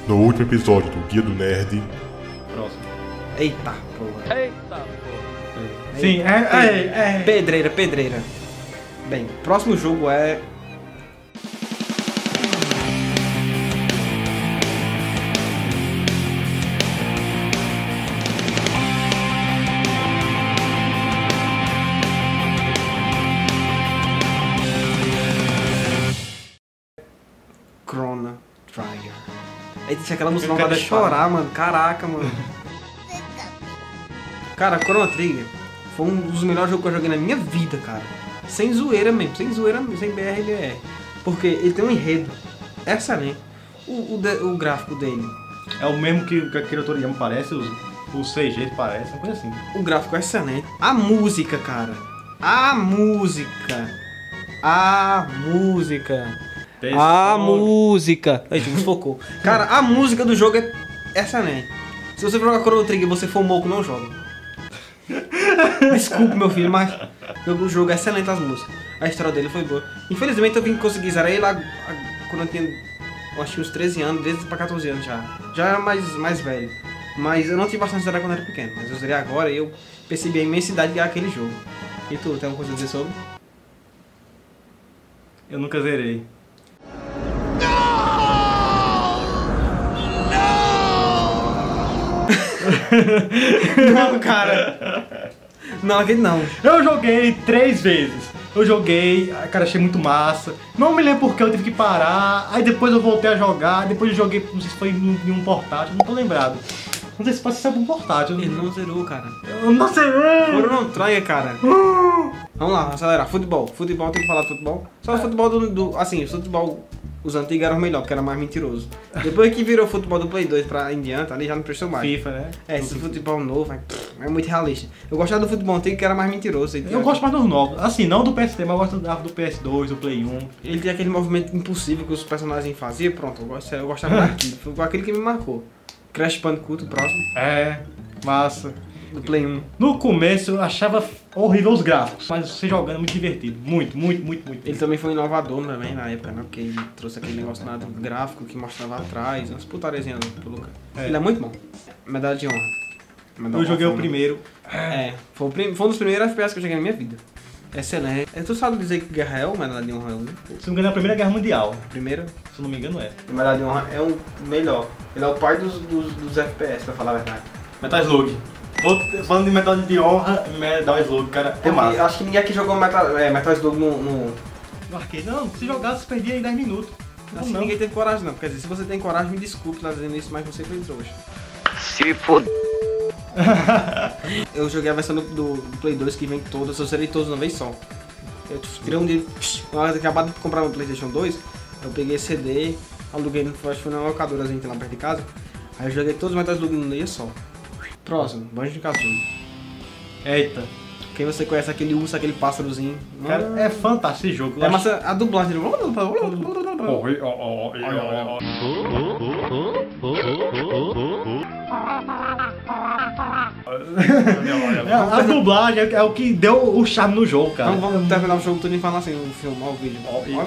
no último episódio do Guia do Nerd. Próximo. Eita, porra. Eita, porra. Sim, Pedreira, pedreira. Bem, próximo jogo é... Chrono Trigger. Aí tinha aquela música nova de chorar, mano. Caraca, mano. Cara, Chrono Trigger foi um dos melhores jogos que eu joguei na minha vida, cara. Sem zoeira mesmo, sem zoeira, sem BRBR. Porque ele tem um enredo excelente. O gráfico dele. É o mesmo que aquele Toriyama parece, os CG parece, uma coisa assim. O gráfico é excelente. A música, cara. A música. Eita, desfocou. Cara, a música do jogo é excelente. Se você jogar Chrono Trigger e você for moco, não joga. Desculpa, meu filho, mas o jogo é excelente, as músicas. A história dele foi boa. Infelizmente eu vim conseguir zerar ele lá quando eu tinha, eu acho que uns 13 anos, desde pra 14 anos já. Já era mais velho. Mas eu não tive bastante zerar quando eu era pequeno. Mas eu zerei agora e eu percebi a imensidade que é aquele jogo. E tu, tem alguma coisa a dizer sobre? Eu nunca zerei. Não, cara. Não, aquele não. Eu joguei 3 vezes. Eu joguei, cara, achei muito massa. Não me lembro porque eu tive que parar. Aí depois eu voltei a jogar. Depois eu joguei, não sei se foi em um portátil, não tô lembrado. Não sei se pode ser um portátil. Ele não zerou, cara. Eu não zerei. Chrono Trigger, cara. Vamos lá, acelerar. Futebol. Futebol, tem que falar de futebol. Só o futebol assim, o futebol, os antigos eram melhor, porque era mais mentiroso. Depois que virou futebol do Play 2 pra em diante, ali já não prestou mais. FIFA, né? Esse futebol novo é muito realista. Eu gostava do futebol antigo, que era mais mentiroso. Eu gosto mais dos novos. Assim, não do PS3, mas eu gosto do PS2, do Play 1. Ele tinha aquele movimento impossível que os personagens faziam. Pronto, eu gostava daquilo. Foi aquele que me marcou. Crash Bandicoot, o próximo. É, massa. Do Play 1. No começo eu achava horrível os gráficos, mas você jogando é muito divertido. Muito. Ele também foi inovador também na época, né? Porque ele trouxe aquele negócio nada gráfico que mostrava atrás, umas putarezinhas do Lucas. Ele é muito bom. Medalha de honra. Eu joguei o primeiro. Foi um dos primeiros FPS que eu joguei na minha vida. Excelente. Tu sabe dizer que Guerra é o Medalha de Honra? Né? Se não me engano é a Primeira Guerra Mundial. Primeira? Se não me engano é. O Medalha de Honra é o melhor. Ele é o pai dos FPS, pra falar a verdade. Metal Slug. Falando de Metal de Honra, Metal Slug, cara, é massa. Acho que ninguém aqui jogou Metal Slug no arcade. Não, se jogasse, você perdia em 10 minutos. Assim, não. Ninguém teve coragem não. Quer dizer, se você tem coragem, me desculpe estar dizendo isso, mas você foi trouxa. Se foda. Eu joguei a versão do Play 2 que vem todas, eu zerei todas de uma vez só. Eu tirei um dia, na hora de acabar de comprar meu PlayStation 2, eu peguei CD, aluguei, acho que foi na locadorazinha que tem lá perto de casa. Aí eu joguei todos os Metal Slug num dia só. Próximo, Banjo-Kazooie. Eita. Quem você conhece aquele urso, aquele pássarozinho? Cara, é fantástico esse jogo. É massa, a dublagem. A dublagem é o que deu o charme no jogo, cara. Vamos terminar o jogo todo e falar assim, o filme, o vídeo.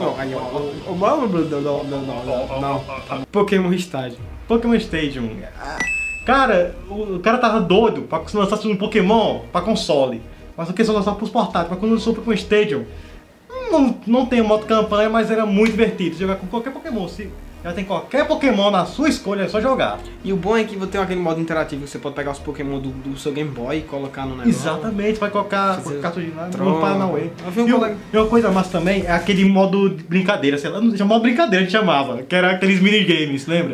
Não. Pokémon Stadium. Pokémon Stadium. Cara, o cara tava doido pra que lançasse um Pokémon pra console. Mas o que só lançava pros portáteis. Mas quando lançou o Pokémon Stadium, não tem modo campanha, mas era muito divertido. Jogar com qualquer Pokémon. Se já tem qualquer Pokémon na sua escolha, é só jogar. E o bom é que tem aquele modo interativo que você pode pegar os Pokémon do seu Game Boy e colocar no negócio. Exatamente, vai colocar cartucho no Paranauê. E uma coisa massa também é aquele modo de brincadeira, sei lá, modo brincadeira a gente chamava, que era aqueles minigames, lembra?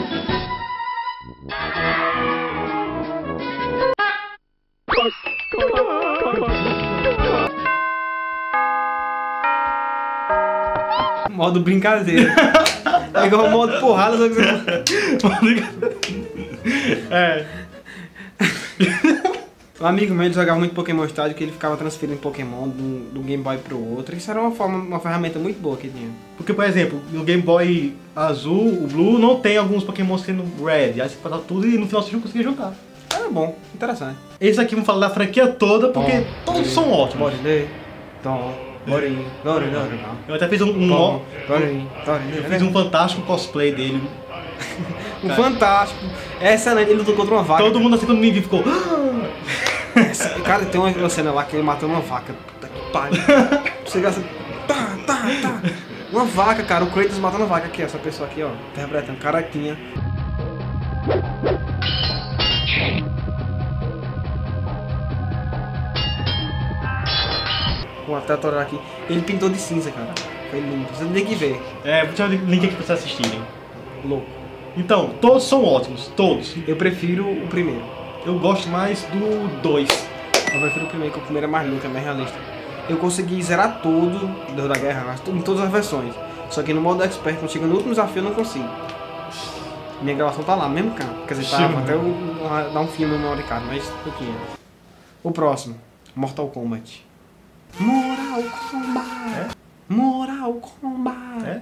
Modo brincadeira. É igual o modo porrada, só que você... Um amigo meu, ele jogava muito Pokémon Stadium, que ele ficava transferindo Pokémon do Game Boy pro outro. Isso era uma ferramenta muito boa que tinha. Porque, por exemplo, no Game Boy azul, o Blue, não tem alguns Pokémon sendo Red. Aí você passava tudo e no final você não conseguia jogar. Era bom, interessante. Esse aqui vamos falar da franquia toda, porque todos são ótimos. Eu até fiz um fantástico cosplay dele. O Fantástico. É excelente, ele lutou contra uma vaca. Todo mundo assim quando me viu ficou. Cara, tem uma cena lá que ele matou uma vaca. Puta que pariu. Você gasta. Tá. Uma vaca, cara. O Kratos matando a vaca aqui, essa pessoa aqui, ó. Interpretando, caraquinha. Com a tatuagem aqui. Ele pintou de cinza, cara. Foi lindo. Você tem que ver. É, vou deixar o link aqui pra vocês assistirem. Louco. Então, todos são ótimos, todos. Eu prefiro o primeiro. Eu gosto mais do 2. Eu prefiro o primeiro, porque o primeiro é mais louco, é mais realista. Eu consegui zerar todo Deus da Guerra, mas em todas as versões. Só que no modo expert, quando chega no último desafio, eu não consigo. Minha gravação tá lá, mesmo canto. Quer dizer, tá, até eu dar um filme no cara, mas pouquinho. O próximo, Mortal Kombat. Mortal Kombat. Mortal Kombat.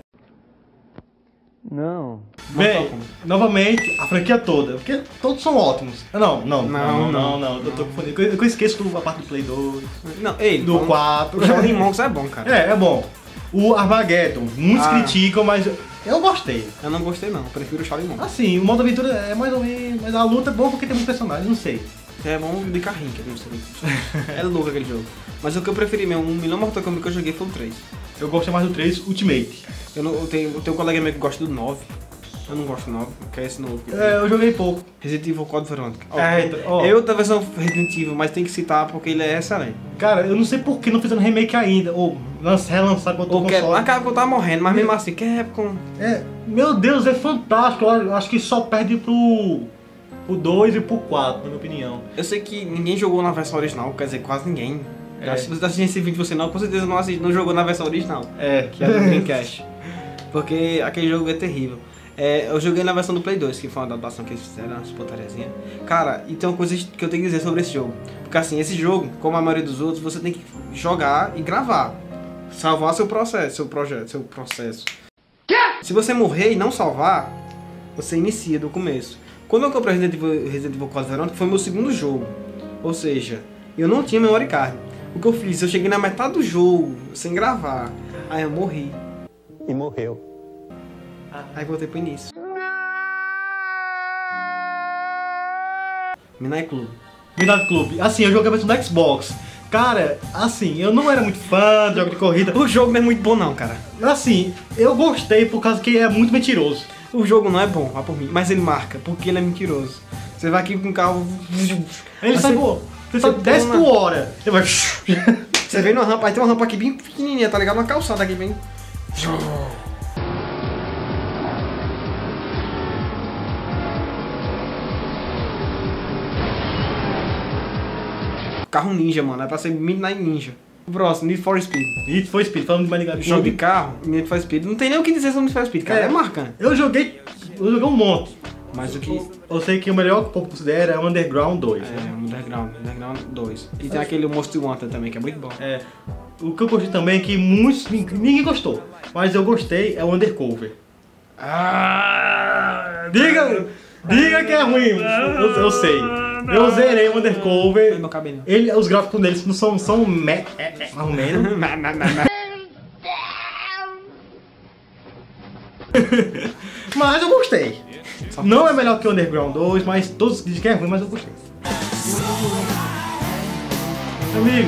Não. Bem, novamente, a franquia toda, porque todos são ótimos. Não, eu tô confundindo. Eu esqueço a parte do Play 2, Não, ele. do 4. O Shaolin Monks é bom, cara. É bom. O Armageddon, muitos criticam, mas eu gostei. Eu não gostei não, eu prefiro o Shaolin Monks. Assim, o modo aventura é mais ou menos, mas a luta é boa porque tem muitos personagens, não sei. É bom de carrinho, que eu não sei. É louco aquele jogo. Mas o que eu preferi mesmo, o melhor Mortal Kombat que eu joguei foi o 3. Eu gosto mais do 3 Ultimate. Eu tenho um colega meu que gosta do 9. Eu não gosto do 9, que é esse novo. É, eu joguei pouco. Resident Evil Code Verônica. Eu, Da versão Resident Evil, mas tem que citar porque ele é excelente. cara, eu não sei por que não fizeram remake ainda, ou relançaram para outro console. A Capcom tá morrendo, mas mesmo assim, Capcom... Meu Deus, é fantástico. Eu acho que só perde pro 2 e pro 4, na minha opinião. Eu sei que ninguém jogou na versão original, quer dizer, quase ninguém. Se você tá assistindo esse vídeo, você não, com certeza não jogou na versão original. Que é do Dreamcast. Porque aquele jogo é terrível. Eu joguei na versão do Play 2, que foi uma adaptação que eles fizeram, umas putariazinhas. Cara, e tem uma coisa que eu tenho que dizer sobre esse jogo. Porque assim, esse jogo, como a maioria dos outros, você tem que jogar e gravar. Salvar seu processo, seu processo. Se você morrer e não salvar, você inicia do começo. Quando eu comprei Resident Evil Code Verônica, foi meu segundo jogo. Ou seja, eu não tinha memory card. O que eu fiz? Eu cheguei na metade do jogo, sem gravar. Aí eu morri. E morreu. Aí voltei pro início. Midnight Club. Midnight Club. Assim, eu joguei a versão do Xbox. Cara, assim, eu não era muito fã de jogo de corrida. O jogo não é muito bom não, cara. Assim, eu gostei por causa que é muito mentiroso. O jogo não é bom, vá por mim, mas ele marca, porque ele é mentiroso. Você vai aqui com o carro... Ele sai, pô, você sai 10 por hora. Ele vai... Você vem numa rampa, aí tem uma rampa aqui bem pequenininha, tá ligado? Uma calçada aqui bem... Carro ninja, mano, é pra ser Midnight Ninja. O próximo, Need for Speed. Need for Speed, falando de Midnight Club. Jogo de carro, Need for Speed. Não tem nem o que dizer sobre Need for Speed, cara, é marcante. Eu joguei um monte. Mas o que... Eu sei que o melhor que o povo considera é o Underground 2. Underground 2. E tem aquele Most Wanted também, que é muito bom. O que eu gostei também é que ninguém gostou. Mas eu gostei, é o Undercover. Diga que é ruim, eu sei. Eu zerei o Undercover. Meu cabelinho. Os gráficos deles não são mais ou menos. Mas eu gostei. Não é melhor que o Underground 2, mas todos dizem que é ruim, mas eu gostei. Amigo.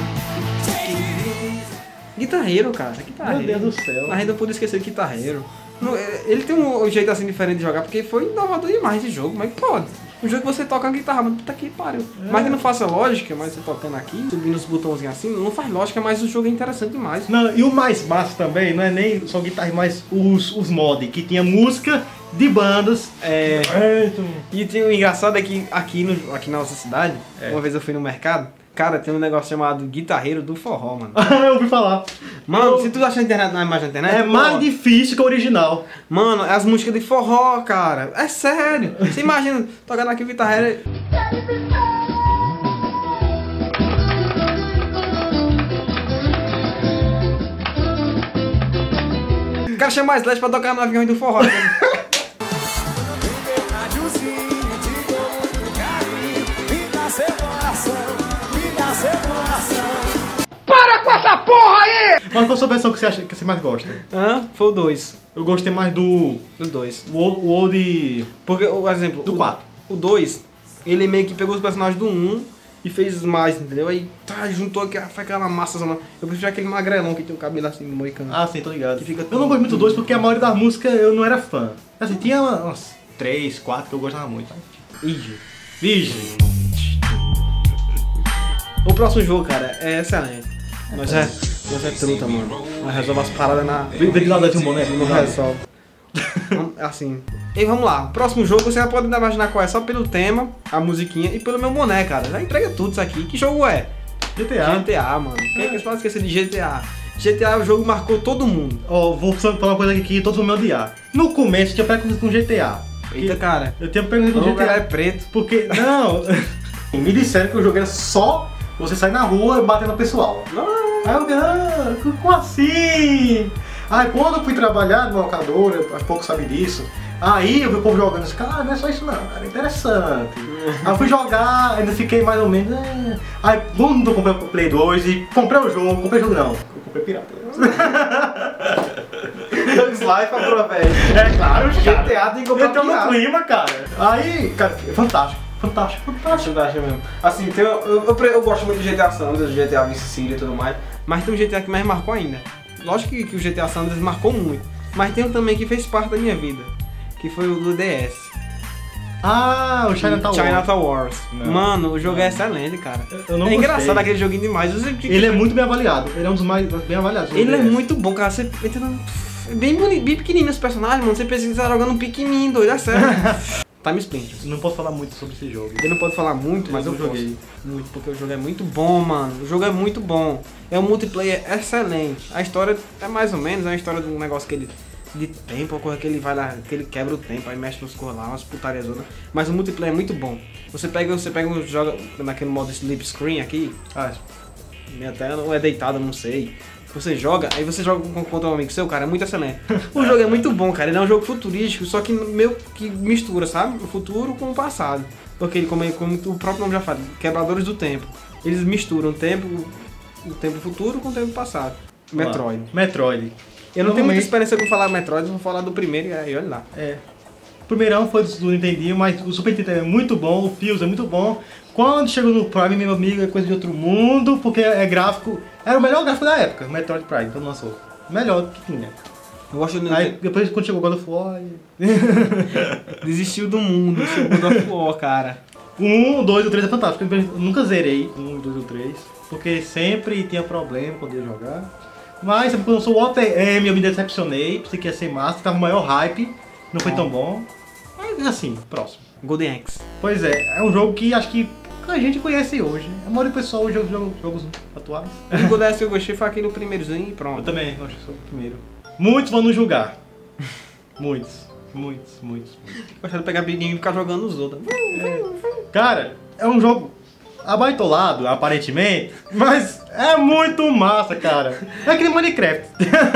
Guitarreiro, cara. Guitarreiro. Meu Deus do céu. Mas ainda não pude esquecer de guitarreiro. Ele tem um jeito assim diferente de jogar, porque foi inovador demais esse jogo, mas pode. Um jogo que você toca a guitarra, mas puta que pariu. Mas que não faça lógica, mas você tocando aqui, subindo os botãozinhos assim, não faz lógica, mas o jogo é interessante demais. Não, e o mais massa também, não é nem só guitarra, mas os mods, que tinha música de bandas. E tem o engraçado é que aqui na nossa cidade, uma vez eu fui no mercado, cara, tem um negócio chamado Guitarreiro do Forró, mano. Eu ouvi falar. Mano, se tu achar na imagem da internet... É mais difícil que o original. Mano, é as músicas de forró, cara. É sério. Você imagina, tocando aqui o guitarreiro... O cara chama mais Slash pra tocar no avião do forró. Para com essa porra aí! Mas a sua versão que você acha que você mais gosta? Foi o 2. Eu gostei mais do... Do 2. O Old... Porque, o exemplo... Do 4. O 2, ele meio que pegou os personagens do 1 e fez mais, entendeu? Aí juntou aquela massa. Eu prefiro aquele magrelão que tem o cabelo assim, moicano. Ah, sim, tô ligado. Que fica eu não gosto muito do 2 porque a maioria das músicas eu não era fã. Assim, tinha umas 3, 4 que eu gostava muito. Vige. O próximo jogo, cara, é excelente. Nós é truta, mano. Nós resolve as paradas na... Vem de lá de um boneco. Não resolve. Assim. E vamos lá. Próximo jogo, você já pode imaginar qual é. Só pelo tema, a musiquinha e pelo meu boné, cara. Já entrega tudo isso aqui. Que jogo é? GTA, mano. Quem é que você pode esquecer de GTA? GTA, o jogo marcou todo mundo. Vou falar uma coisa aqui que todos vão me odiar. No começo tinha preconceito com GTA. Eita, cara. Eu tinha preconceito com O GTA. cara é preto. Porque, não... Me disseram que o jogo era só você sair na rua e bater no pessoal. Aí eu, como assim? Aí quando eu fui trabalhar numa locadora, acho que pouco sabe disso, aí eu vi o povo jogando, eu disse, cara, não é só isso não, cara, é interessante. Aí eu fui jogar, ainda fiquei mais ou menos, Aí quando eu comprei o Play 2 e comprei o jogo não, eu comprei pirata. Dogs Life aproveita. É claro, cara. GTA tem que comprar Entrou no pirata. clima, cara. Aí, cara, é fantástico. Fantástico. Mesmo. Assim, eu gosto muito do GTA San Andreas, do GTA Vice City e tudo mais, mas tem um GTA que mais marcou ainda. Lógico que o GTA San Andreas marcou muito, mas tem um também que fez parte da minha vida, que foi o do DS. Ah, o Chinatown Wars. Não. Mano, o jogo é excelente, cara. Eu não é engraçado gostei. aquele joguinho demais. Ele é muito bem avaliado. Ele é um dos mais bem avaliados. Ele é muito bom, cara. Você entra bem bonito, bem pequenininho os personagens, mano. Você pensa que você tá jogando um pequenininho, doido, é sério. Time Splinters. Não posso falar muito sobre esse jogo. Eu não posso falar muito, mas eu joguei muito, porque o jogo é muito bom, mano. O jogo é muito bom. É um multiplayer excelente. A história é mais ou menos, é uma história de um negócio que ele... de tempo, uma coisa que ele vai lá, que ele quebra o tempo, aí mexe nos cor lá, umas putarias zonas. Mas o multiplayer é muito bom. Você pega joga naquele modo sleep screen aqui. Minha tela é deitada, não sei. Você joga, aí você joga contra um amigo seu, cara, é muito excelente. O jogo é muito bom, cara. Ele é um jogo futurístico, só que meio que mistura, sabe? O futuro com o passado. Porque ele, como o próprio nome já fala, quebradores do tempo. Eles misturam o tempo futuro com o tempo passado. Metroid. Eu não tenho muita experiência com falar Metroid, vou falar do primeiro e aí olha lá. O primeirão foi do Nintendinho, mas o Super Nintendo é muito bom, o Fuse é muito bom. Quando chegou no Prime, meu amigo, é coisa de outro mundo, porque é gráfico... Era o melhor gráfico da época, Metroid Prime, quando lançou. Melhor que tinha. Eu gosto do Aí depois quando chegou God of War... Desistiu do mundo, chegou God of War, cara. O 1, o 2 e o 3 é fantástico. Eu nunca zerei o 1, o 2 e o 3, porque sempre tinha problema quando ia jogar. Mas sempre quando eu sou o Walter M, eu me decepcionei, pensei que ia ser massa, tava o maior hype, não foi tão bom. Mas assim, próximo. Golden Axe. Pois é um jogo que acho que a gente conhece hoje. A maioria do pessoal hoje joga jogos atuais. O Golden Axe que eu gostei foi aquele primeirozinho e pronto. Eu também, acho que sou o primeiro. Muitos vão nos julgar. Muitos. Gostava de pegar biguinho e ficar jogando os outros. Cara, é um jogo abaitolado, aparentemente, mas é muito massa, cara. É que nem Minecraft.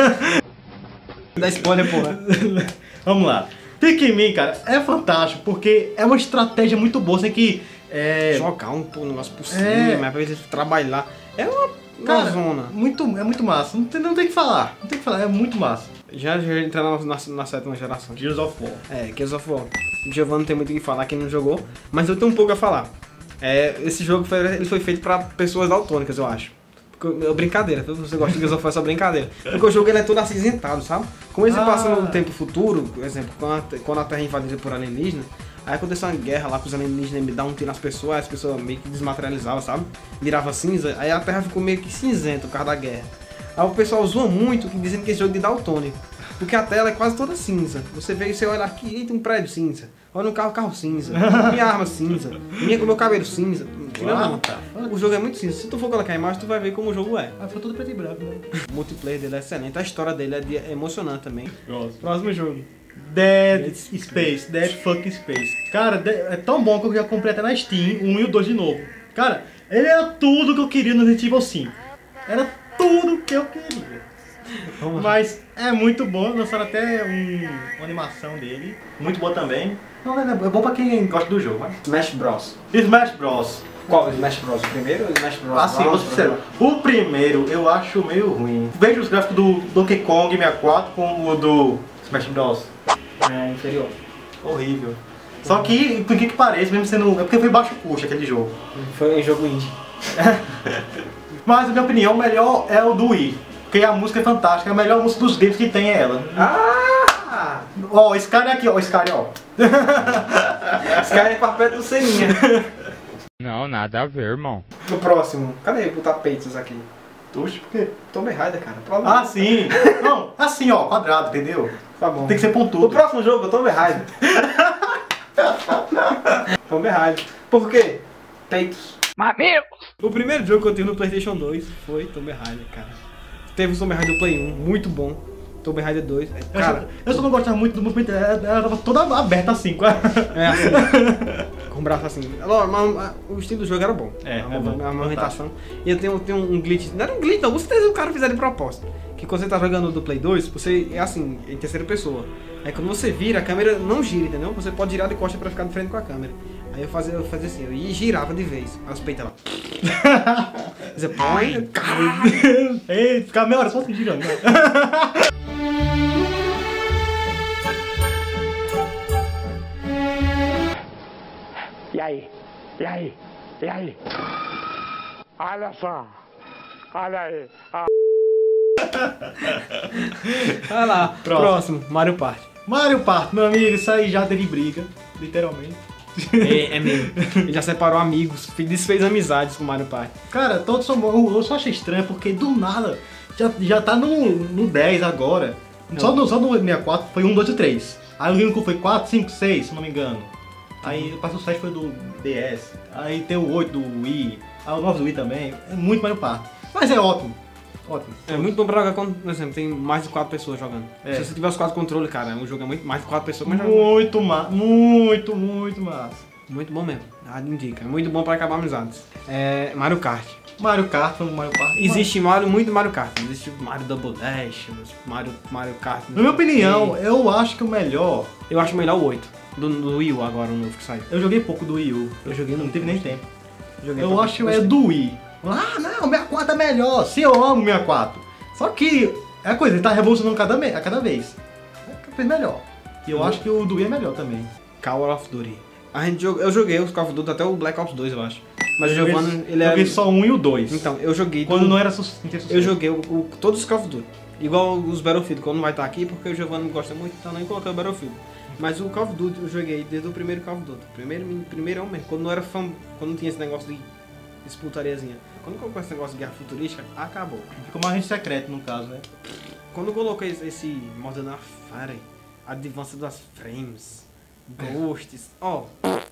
Dá spoiler, porra. Vamos lá. Pikmin, cara, é fantástico, porque é uma estratégia muito boa, assim que... Jogar um negócio por cima, mas às vezes trabalhar. É uma zona. É muito massa, não tem o que falar. Não tem o que falar, é muito massa. Já entra na sétima geração. Gears of War. Gears of War. O Giovanni não tem muito o que falar, quem não jogou, mas eu tenho um pouco a falar. Esse jogo ele foi feito pra pessoas daltônicas, eu acho. Brincadeira, se você gosta de Gears of War, é só brincadeira. Porque o jogo ele é todo acinzentado, sabe? Como ele se passa no tempo futuro, por exemplo, quando a Terra é invadida por alienígenas, aí aconteceu uma guerra lá com os alienígenas, me dá um tiro nas pessoas, as pessoas meio que desmaterializavam, sabe? Virava cinza, aí a Terra ficou meio que cinzenta por causa da guerra. Aí o pessoal zoa muito, dizendo que esse jogo é de daltônico. Porque a tela é quase toda cinza. Você olha aqui, eita, um prédio cinza. Olha no carro cinza. Minha arma cinza. Meu cabelo cinza. Não. O jogo é muito cinza. Se tu for colocar a imagem, tu vai ver como o jogo é. Foi tudo preto e branco, né? O multiplayer dele é excelente. A história dele é emocionante também. Próximo jogo. Dead Space. Dead fucking Space. Cara, é tão bom que eu já comprei até na Steam o 1 e o 2 de novo. Cara, ele era tudo que eu queria no Resident Evil 5. Era tudo que eu queria. Mas é muito bom, lançaram até uma animação dele. Muito boa também. Não, é bom pra quem gosta do jogo, mas... Smash Bros. Smash Bros. Qual? Smash Bros? O primeiro ou Smash Bros? Assim, vou ser sincero, o primeiro eu acho meio ruim. Veja os gráficos do Donkey Kong 64 com o do Smash Bros. É, inferior. Horrível. Só que, por que pareça, mesmo sendo... É porque foi baixo custo aquele jogo. Foi um jogo indie. Mas, na minha opinião, o melhor é o do Wii. Porque a música é fantástica, a melhor música dos games que tem é ela. Ah! Ó, esse cara é aqui, ó, esse cara, ó. Esse cara é papel do Seninha. Não, nada a ver, irmão. No próximo. Cadê o tapetes aqui? Oxe, por quê? Tomb Raider, cara. Ah, sim. Não, assim, ó, quadrado, entendeu? Tá bom. Tem que ser pontudo. O próximo jogo é Tomb Raider. Tomb Raider. Por quê? Peitos. Mamilo! O primeiro jogo que eu tive no PlayStation 2 foi Tomb Raider, cara. Teve o Tomb Raider do Play 1, muito bom. Tomb Raider 2, cara... Eu só não gostava muito do movimento, ela tava toda aberta assim, É assim, com o braço assim. Mas o estilo do jogo era bom. É, a é bom, movimentação. E eu tenho um glitch, não era um glitch não, com certeza o cara fizer de propósito. Que quando você tá jogando do Play 2, você é assim, em terceira pessoa. Aí quando você vira, a câmera não gira, entendeu? Você pode girar de costa pra ficar de frente com a câmera. Aí eu fazia assim, eu ia e girava de vez. Aí os peitos lá. Você põe, caralho! Ei, ficava meia hora só assim girando. Né? E aí? E aí? E aí? Olha só! Olha aí! Vai lá, próximo, Mario Party. Mario Party, meu amigo, isso aí já teve briga, literalmente. É mesmo. Ele já separou amigos, desfez amizades com o Mario Party. Cara, todos são bons. Eu só achei estranho porque do nada já tá no 10 agora. Só no 64 foi 1, 2 e 3. Aí o Lincoln foi 4, 5, 6, se não me engano. Aí o 7 foi do DS. Aí tem o 8 do Wii. Aí o 9 do Wii também. É muito Mario Party. Mas é ótimo. Ótimo. É muito bom pra jogar quando, por exemplo, tem mais de 4 pessoas jogando. É. Se você tiver os 4 controles, cara, um jogo é muito mais de 4 pessoas, mas Muito massa. Muito massa. muito bom mesmo. Indica. É muito bom pra acabar amizades. É Mario Kart. Mario Kart foi um Mario Kart. Existe muito Mario Kart. Existe Mario Double Dash, Mario Kart. Na minha opinião, eu acho que o melhor... Eu acho melhor o 8. Do Wii U agora, o novo que saiu. Eu joguei pouco do Wii U. Eu joguei Não teve nem tempo. Joguei Eu acho que é do Wii. Ah, não, o 64 é melhor. Sim, eu amo o 64. Só que é a coisa, ele tá revolucionando a cada vez. É cada vez melhor. E eu acho que o do Wii é melhor também. Call of Duty. Eu joguei os Call of Duty até o Black Ops 2, eu acho. Mas o Eu Giovanni, ele joguei é... só o 1 e o 2. Então, eu joguei... Quando não era sucesso. Eu joguei todos os Call of Duty. Igual os Battlefield, quando não vai estar aqui, porque o Giovanni gosta muito, então nem coloquei o Battlefield. Mas o Call of Duty eu joguei desde o primeiro Call of Duty. Primeiro mesmo. Quando não era fã, quando não tinha esse negócio de disputariazinha. Quando colocou esse negócio de guerra futurística, acabou. Ficou mais secreto no caso, né? Quando eu coloquei esse Modern Warfare, Advanced das Frames, Ghosts, ó.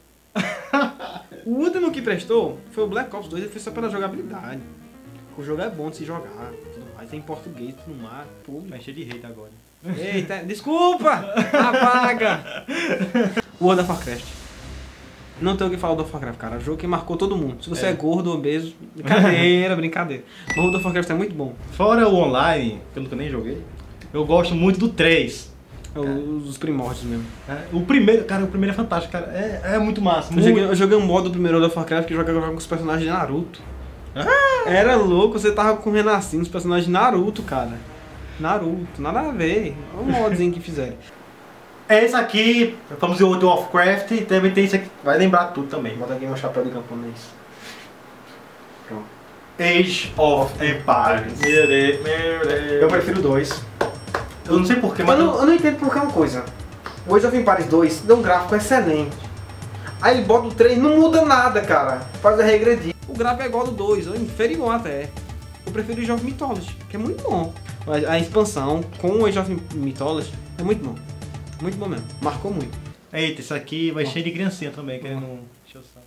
O último que prestou foi o Black Ops 2 e foi só pela jogabilidade. O jogo é bom de se jogar, tudo mais, tem português, tudo mais. Pô, Mas cheio de hate agora. eita, desculpa! Apaga! World of Warcraft. Não tem o que falar do World of Warcraft, cara. É um jogo que marcou todo mundo. Se você é gordo ou obeso, brincadeira. Mas o World of Warcraft é muito bom. Fora o online, que eu nunca nem joguei, eu gosto muito do 3. É os primórdios mesmo. O primeiro é fantástico, cara. É muito massa. Eu joguei um modo do primeiro World of Warcraft que jogava com os personagens de Naruto. Era louco, você tava correndo assim os personagens de Naruto, cara. Naruto, nada a ver. É um modzinho que fizeram. É esse aqui, vamos ver o World of Warcraft, e também tem esse aqui, vai lembrar tudo também. Bota aqui meu chapéu de camponês. Pronto. Age of Empires. Meu Deus. Eu prefiro 2. Eu não sei porquê, mas... Eu não entendo por que uma coisa. O Age of Empires 2 deu um gráfico excelente. Aí ele bota o 3, não muda nada, cara. Faz a regredir. O gráfico é igual do 2, ou inferior até. Eu prefiro o Age of Mythology, que é muito bom. A expansão com o Age of Mythology é muito bom. Muito bom mesmo. Marcou muito. Eita, isso aqui vai cheio de criancinha também, querendo encher o saco.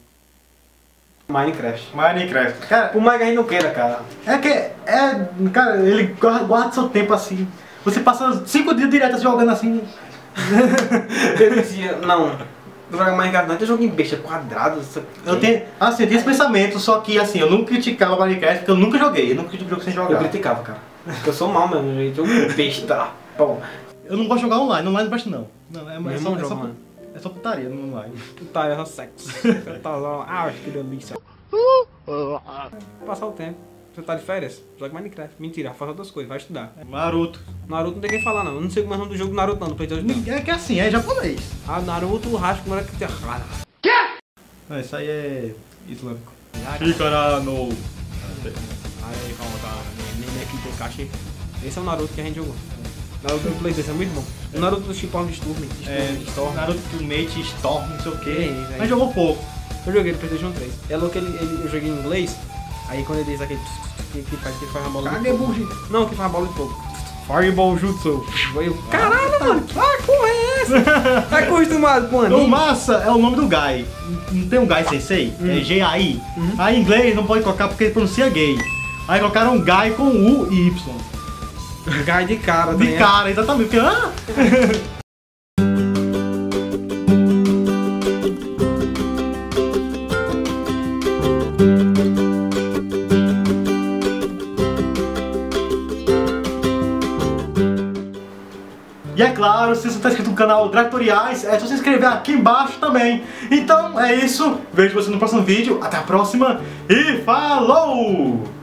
Minecraft. Cara, Por mais que a gente não queira, cara. cara, ele guarda seu tempo assim. Você passa 5 dias direto jogando assim. Eu dizia, não joga Minecraft não, tem jogo em besta quadrado. Eu tenho esse pensamento, só que assim, eu nunca criticava Minecraft porque eu nunca joguei. Eu nunca tive jogo sem Eu jogar. criticava, cara. Porque eu sou mal mesmo, gente. Eu besta. Bom, Eu não gosto de jogar online, online não gosto não. Não, é Meu só, irmão é, joga, só, mano. é só putaria no online. Tá, é só sexo. Você tá lá, que delícia. Passar o tempo. Você tá de férias? Joga Minecraft. Mentira, faz outras coisas, vai estudar. Naruto. Naruto não tem quem falar, não. Eu não sei como é o nome do jogo Naruto, não, do PlayStation. É que assim, é japonês. Ah, Naruto, o Rasco, como era que tem. Não, isso aí é islâmico. Shikara no... Aí, volta. Nem aqui tem caixa. Esse é o Naruto que a gente jogou. Naruto do PlayStation é muito bom. O Naruto do Shippuden Storm. Naruto Ultimate Storm, não sei o que. É isso aí. Mas jogou pouco. Eu joguei no PlayStation 3. É louco que eu joguei em inglês. Aí quando ele diz aquele que faz a bola de fogo. Não, que faz a bola de fogo. Fireball Jutsu. Eu, caralho, mano, que porra é essa? Tá acostumado com O anime? Massa é o nome do Gai. Não tem um Gai Sensei? É G-A-I. Aí em inglês não pode colocar porque ele pronuncia gay. Aí colocaram um Gai com U e Y. Gai de cara, De cara, exatamente. Porque, E é claro, se você está inscrito no canal Dragtutoriais, é só se inscrever aqui embaixo também. Então é isso, vejo você no próximo vídeo, até a próxima e falou!